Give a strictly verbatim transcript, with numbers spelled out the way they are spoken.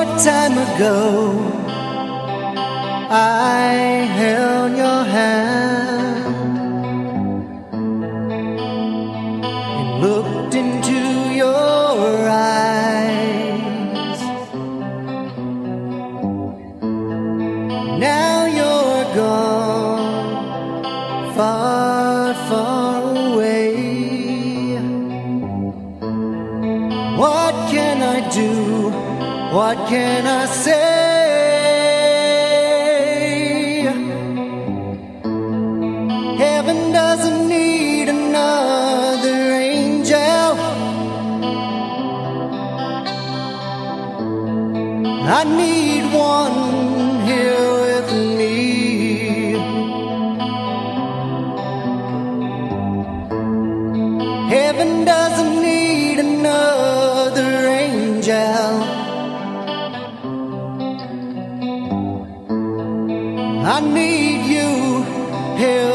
short time ago, I held your hand and looked into your eyes. Now you're gone, far, far away. What can I do? What can I say? Heaven doesn't need another angel. I need one here with me. Heaven doesn't need another angel. I need you here